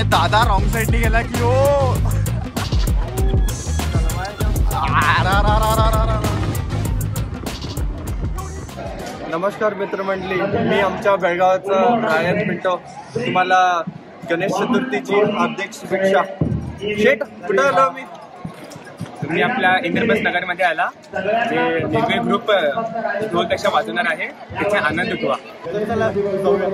दादा रॉंग साइडने गेला की ओ नमस्कार मित्रमंडळी, मी आमच्या बेळगावचा रायन पिंटो तुम्हाला गणेश चतुर्थीची हार्दिक शुभेच्छा. शेट कुठं आलो मी आपल्या इंद्रप्रस्थ नगरमध्ये आला. जे वेगळे ग्रुप ढोलपेक्षा वाजवणार आहे त्याचे आनंद उठवा. चला जाऊया.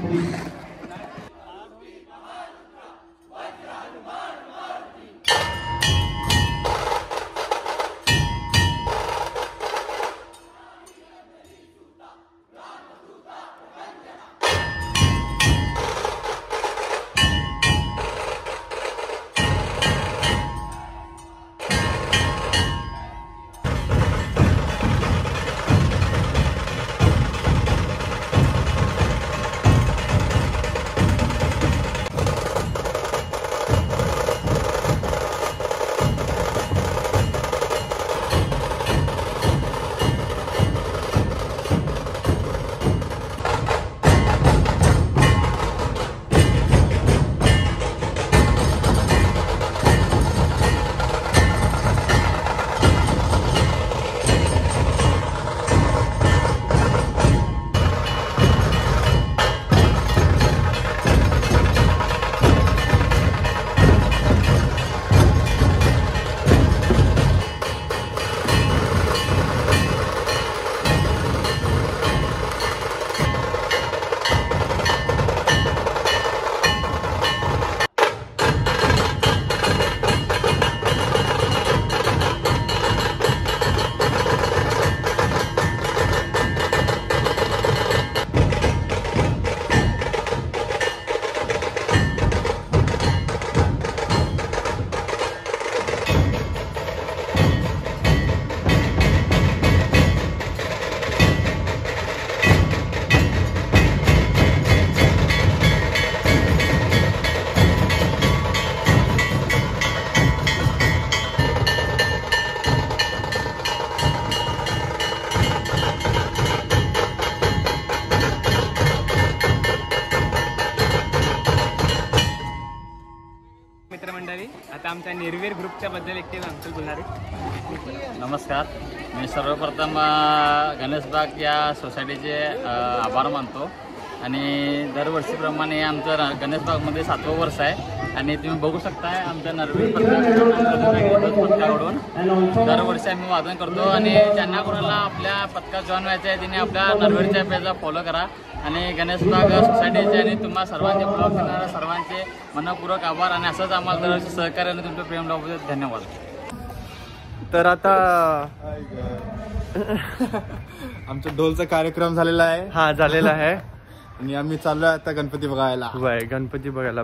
मित्रमंडळी, आता आमच्या निर्वीर ग्रुपच्या बद्दल एक आमचं बोलणार आहे. नमस्कार. मी सर्वप्रथम गणेशबाग या सोसायटीचे आभार मानतो. आणि दरवर्षीप्रमाणे आमचं गणेशबागमध्ये 7वं वर्ष आहे. आणि तुम्ही बघू शकताय आमच्या नरवीर पथकाकडून दरवर्षी आम्ही वादन करतो. आणि ज्यांना कोणाला आपल्या पथकात जॉईन व्हायचं आहे त्यांनी आपल्या नरवीरच्या पेजला फॉलो करा. आणि गणेशबाग सोसायटीचे आणि तुम्हा सर्वांचे ब्लॉग देणाऱ्या सर्वांचे मनपूर्वक आभार. आणि असंच आम्हाला दरवर्षी सहकार्याने तुमचं प्रेम लावण्याबद्दल धन्यवाद. तर आता आमचा ढोलचा कार्यक्रम झालेला आहे. हा झालेला आहे. आणि आम्ही चाललोय आता गणपती बघायला. वय गणपती बघायला.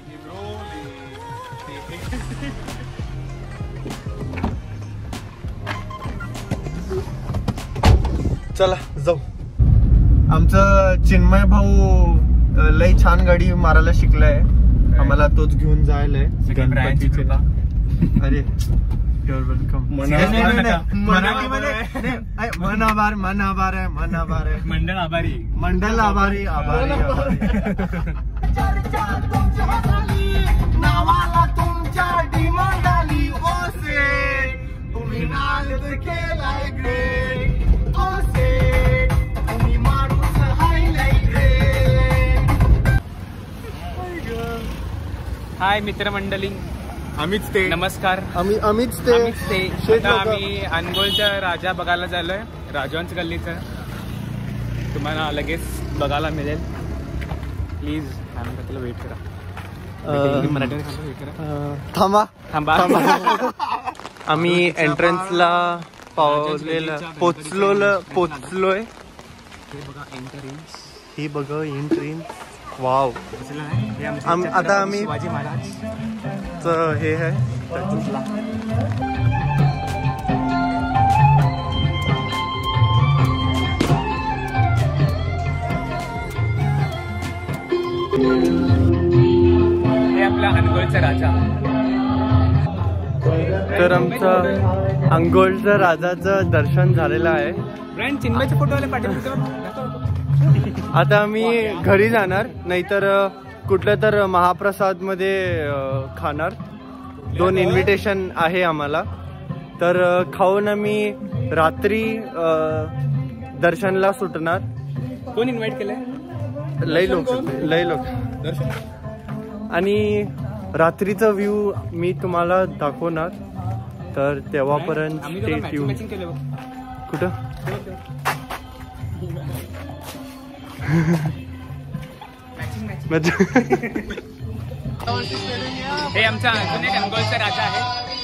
चला जाऊ. आमचं चिन्मय भाऊ लय छान गाडी मारायला शिकलाय. आम्हाला तोच घेऊन जायलाय गणपतीला. अरे वेलकम. मंडळ आभारी. मंडल आभारी आभारी आभारी. नावाला तुमच्या डिमांड आली ओसे. तुम्ही नाद केलाय ग्रेट ओसे. तुम्ही माणूस हायलाय ग्रेट. हाय मित्रमंडळी, आम्हीच ते. नमस्कार. आम्हीच ते. आता आम्ही अनगोलच्या राजा बघायला झालोय. राजवंश गल्लीचं तुम्हाला लगेच बघायला मिळेल. प्लीज तुला वेट करा. मराठीमध्ये वेट करा. थांबा थांबा. आम्ही एंट्रन्सला पोचलोय. ही बघा एंट्रन्स. वाव. आता आम्ही शिवाजी महाराज हे आहे. हे आपला अनगोलचा राजा. तर आमचं अंगोलच्या राजाचं दर्शन झालेलं आहे. फ्रेंड चिन्मयचे फोटो आले पाठीमागे. आता आम्ही घरी जाणार, नाहीतर कुठल्या तर महाप्रसाद मध्ये खाणार. 2 इन्व्हिटेशन आहे आम्हाला. तर खाऊन आम्ही रात्री दर्शनला सुटणार. कोण इन्व्हाइट केलंय? लय लोक. आणि रात्रीचा व्ह्यू मी तुम्हाला दाखवणार. तर तेव्हापर्यंत स्टे ट्यून. कुठं हे आमचा अजून एक अंगोलचा राजा आहे.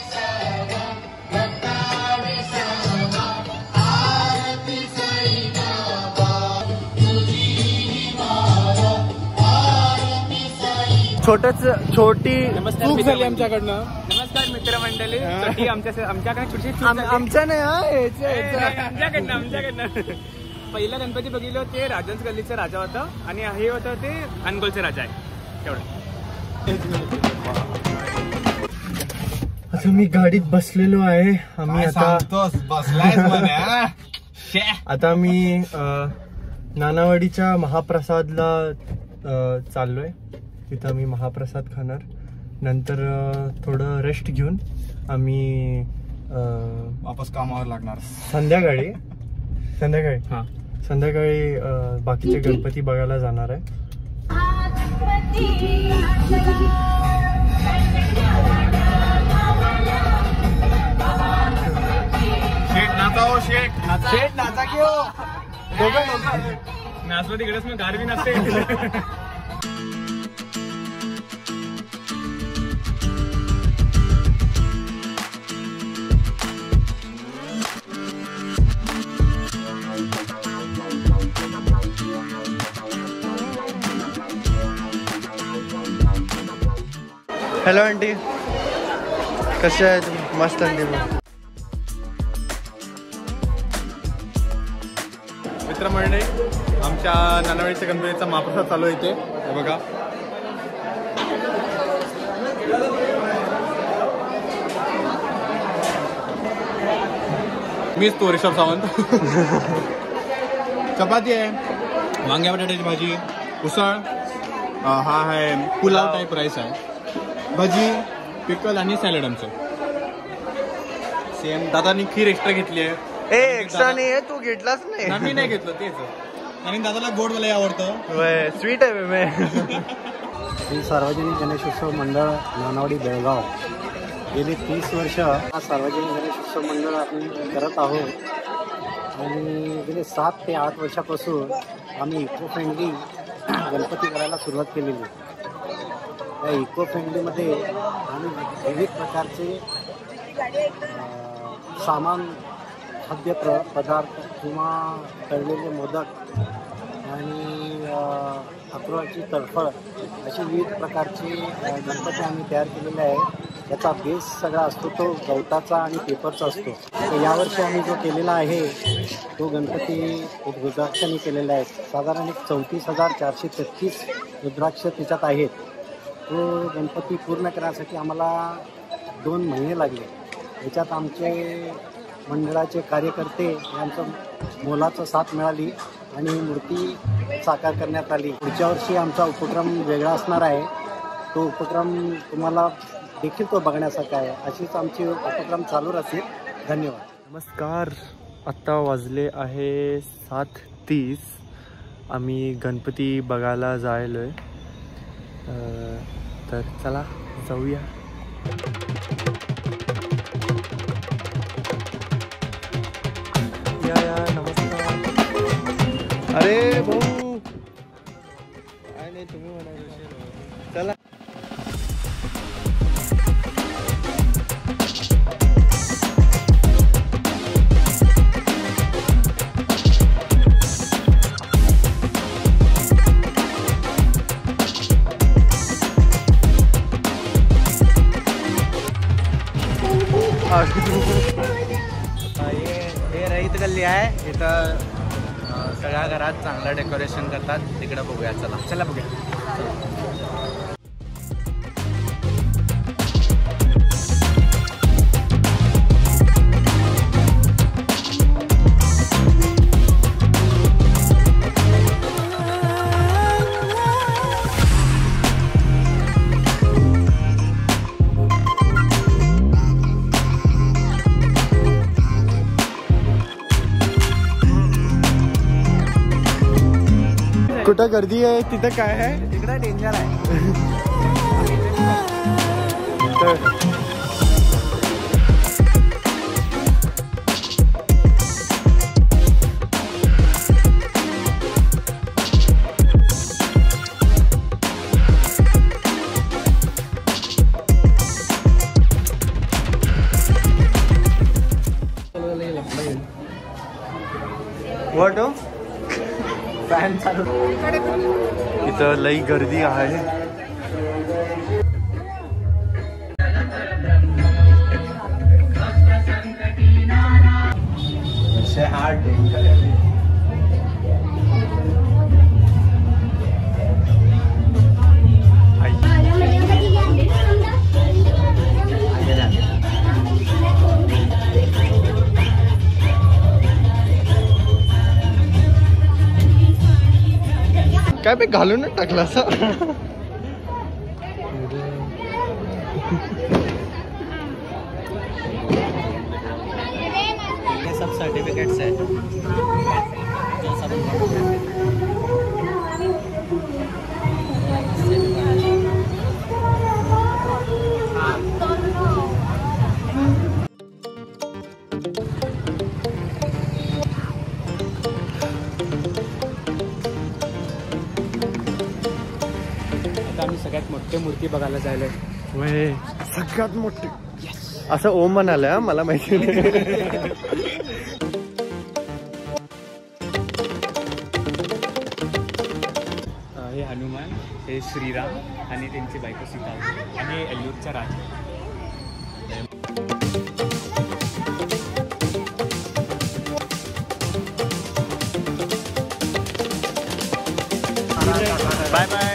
छोटी चूक झाली आमच्याकडनं. नमस्कार मित्रमंडळी. आमच्याकडे छोटी आमच्या नाही आमच्याकडनं पहिला गणपती बघितलं ते राजन्स गल्लीचा राजा होता आणि हे होतं ते अनगोलचे राजा आहे. तेवढं. आता मी गाडीत बसलेलो आहे. आम्ही आता मी नानावाडीच्या महाप्रसादला चाललोय. तिथं आम्ही महाप्रसाद खाणार. नंतर थोडं रेस्ट घेऊन आम्ही वापस कामावर लागणार. संध्याकाळी बाकीचे गणपती बघायला जाणार आहे. शेठ नाचा की हो. नाचलो तिकडेच मग गारवी नाचते. हॅलो आंटी, कसे आहे तुम्ही? मस्त आंटी. मित्रमंडळी, आमच्या नानावाडीच्या गणपतीचा महाप्रसाद चालू आहे इथे. हे बघा. मीच तो ऋषभ सावंत. चपाती आहे, वांग्या बटाट्याची भाजी, उसळ, हा आहे पुलाव टाईप राईस आहे, भजी, पिकल आणि सॅलड आमचं. सेम दादानी खीर एक्स्ट्रा घेतली आहे. एक्स्ट्रा नाही आहे, तू घेतलाच नाही. मी नाही घेतलं तेच. आणि दादाला गोड मला आवडतं. स्वीट आहे मी. श्री सार्वजनिक गणेशोत्सव मंडळ नानावाडी बेळगाव गेली 30 वर्ष हा सार्वजनिक गणेशोत्सव मंडळ आपण करत आहोत. आणि गेले 7 ते 8 वर्षापासून आम्ही इको फ्रेंडली गणपती करायला सुरुवात केलेली. या इको फ्रेंडलीमध्ये आम्ही विविध प्रकारचे सामान, खाद्य पदार्थ किंवा तळलेले मोदक आणि अक्रोडची तळफळ असे विविध प्रकारचे गणपती आम्ही तयार केलेले आहे. त्याचा बेस सगळा असतो तो गवताचा आणि पेपरचा असतो. तर यावर्षी आम्ही जो केलेला आहे तो गणपती रुद्राक्षाने केलेला आहे. साधारण एक 34,433 रुद्राक्ष त्याच्यात आहेत. तो गणपती पूर्ण करण्यासाठी आम्हाला 2 महिने लागले. याच्यात आमचे मंडळाचे कार्यकर्ते यांचं मोलाचं साथ मिळाली आणि ही मूर्ती साकार करण्यात आली. पुढच्या वर्षी आमचा उपक्रम वेगळा असणार आहे. तो उपक्रम तुम्हाला देखील तो बघण्यासारखा आहे. अशीच आमची उपक्रम चालू राहतील. धन्यवाद. नमस्कार. आत्ता वाजले आहे 7:30. आम्ही गणपती बघायला जायलोय. तर चला जाऊया. या नमस्कार. अरे भाऊ काय नाही, तुम्ही म्हणाले. चला. हे रहित गल्ली आहे. इथं सगळ्या घरात चांगलं डेकोरेशन करतात. तिकडे बघूया. चला बघूया. कुठं गर्दी आहे तिथं काय आहे? इकडे डेंजर आहे. व्हॉट फॅन चालू. इथं लई गर्दी आहे. काय बे घालून टाकला असा. ये सब सर्टिफिकेट्स है जो सब आम्ही सगळ्यात मोठे मूर्ती बघायला जायला. सगळ्यात मोठी असं ओम म्हणाले. मला माहिती नाही. हे हनुमान, हे श्रीराम आणि त्यांची बायको सीता आणि एल्लूरचा राजा. Bye bye.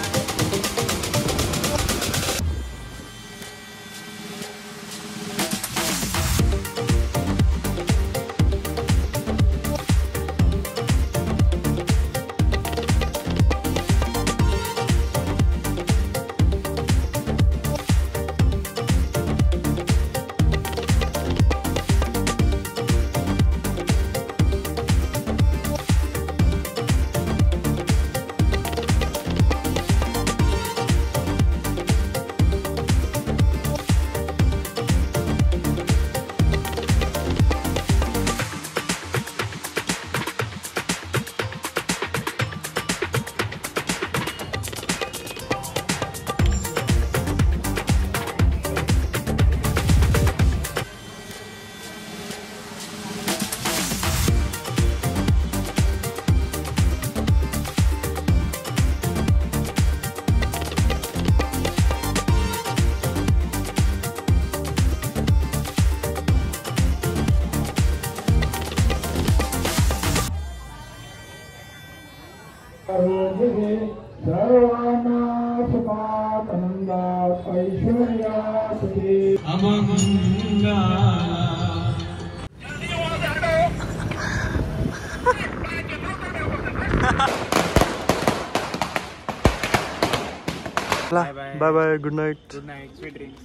Bye bye. Good night. Good night. Sweet dreams.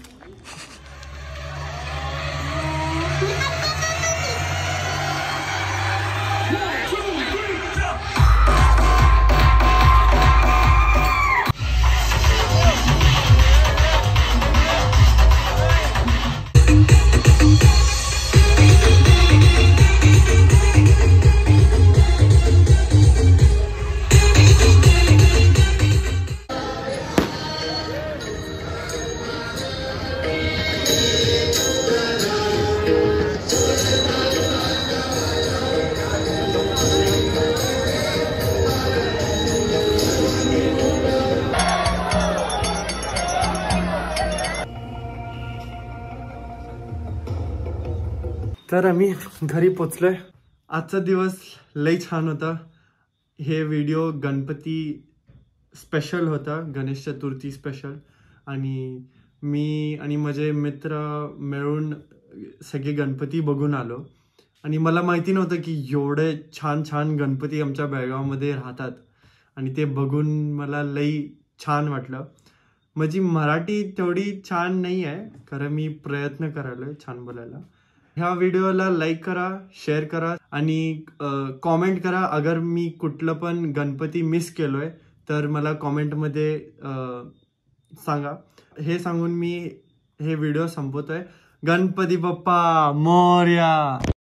तर आम्ही घरी पोचलोय. आजचा दिवस लई छान होता. हे व्हिडिओ गणपती स्पेशल होता, गणेश चतुर्थी स्पेशल. आणि मी आणि माझे मित्र मिळून सगळे गणपती बघून आलो. आणि मला माहिती नव्हतं की एवढे छान छान गणपती आमच्या बेळगावमध्ये राहतात. आणि ते बघून मला लई छान वाटलं. माझी मराठी तेवढी छान नाही आहे, कारण मी प्रयत्न करायला छान बोलायला. ह्या व्हिडिओला लाईक करा, शेअर करा आणि कॉमेंट करा. अगर मी कुठलं पण गणपती मिस केलोय तर मला कॉमेंटमध्ये सांगा. हे सांगून मी हे व्हिडिओ संपवतोय. गणपती बाप्पा मोरया.